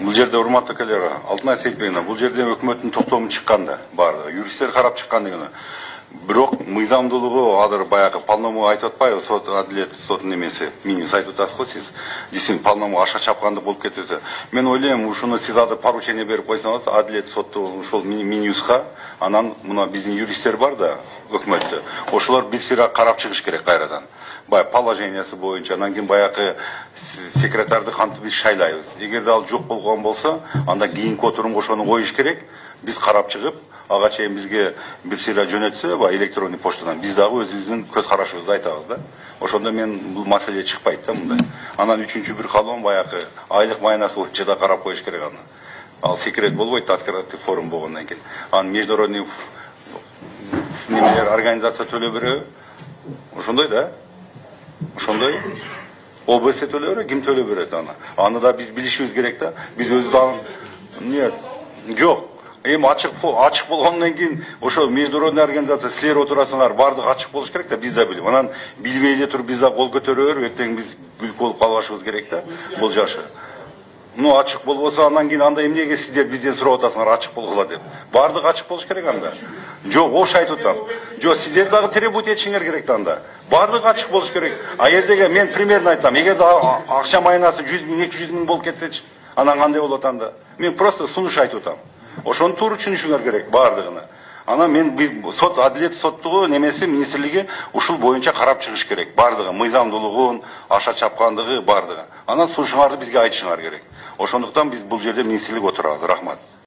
Бұл жерде урматтуу акелер, Алтынай Сейитбековна, бұл жерде өкмөттүн токтому чыкканда барды. Юристтер карап чыккан дегени. Бирок мыйзамдуулугу азыр баягы полномой айтып атпайбы, сот адилет сотунун эмеси. Минус айтып атасыз го сиз. Действительно полномой аша чапкандык болуп кетсе. Мен ойлойм, ушуну сиз азыр поручение берип койсоңуз, адилет сотту ушул минуска, анан мына биздин юристтер бар да, өкмөттө. Ошолор бир сыйра карап чыгыш керек кайрадан. Положениясы боюнча, анан кийин баягы секретарды кантип биз шайлайбыз. Эгерде ал жок болгон болсо, анда кийинки отурумга ошону коюш керек. Биз карап чыгып, ага чейин бизге бир сыйра жөнөтсө, электронный почтадан биз дагы өзүбүздүн көз карашыбызды айтабыз да. Ошондо мен бул маселе чыкпайт да мындай. Анан үчүнчү бир калуун баягы айлык майнасы боюнча да карап коюш керек аны. Ал секрет болбойт, открытый форум болгондон кийин. Анан международный немелер организация төлөп береби? Ошондой да? Ошондой ОБС төлөп берет, ким төлөп берет аны? Аны да биз билишибиз керек да. Биз өзүбүз нет. Жок. Эми ачык болгондон кийин ошо международный организация силер отурасыңар, бардыгы ачык болуш керек да, биз да билип. Анан билбей эле туруп биз да кол көтөрө берип, эртең биз күлүп болуп калбашыбыз керек да. Бул жашы. Ачык болбосо андан кийин анда эмнеге сиздер бизден сурап атасыңар ачык болгула деп. Бардыгы ачык болуш керек анда. Жок, ош айтып атам. Жок, сиздер дагы требовать этишиңер керек да анда. Бардыгы ачык болуш керек. А жердеге мен примерно айтам. Эгерде акча майнасы 100 000, 200 000 болуп кетсечи, анан кандай болот анда? Мен просто сунуш айтып атам. Ошону туура түшүнүшүңөр керек бардыгына. Анан мен сот адилет соттугу немеси министрлиги ушул боюнча карап чыгыш керек. Бардыгы мыйзамдуулугун, аша чапкандыгы бардыгы. Анан сунушуңарды бизге айтышыңар керек. Ошондуктан биз бул жерде министрлик отурабыз. Рахмат.